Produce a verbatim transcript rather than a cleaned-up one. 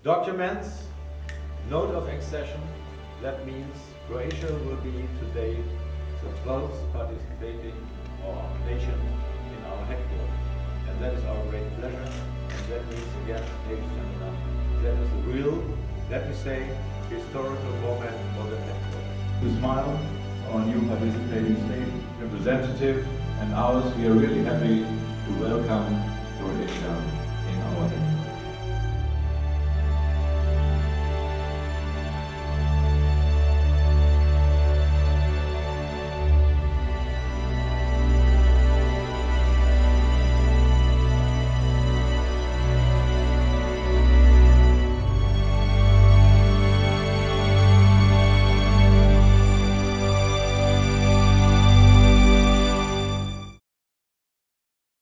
Documents, note of accession. That means Croatia will be today the twelfth participating or nation in our headquarters. And that is our great pleasure. And that means again, ladies and gentlemen, that is a real, let me say, historical moment for the headquarters. To smile, our new participating state representative and ours, we are really happy to welcome Croatia.